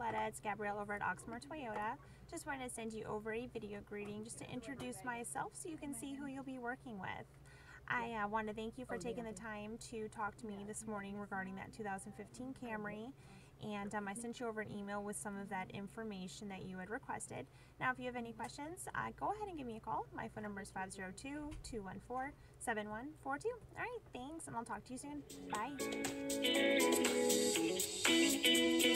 Coletta. It's Gabrielle over at Oxmoor Toyota. Just wanted to send you over a video greeting just to introduce myself so you can see who you'll be working with. I want to thank you for taking the time to talk to me this morning regarding that 2015 Camry, and I sent you over an email with some of that information that you had requested. Now, if you have any questions, go ahead and give me a call. My phone number is 502-214-7142. All right, thanks, and I'll talk to you soon. Bye.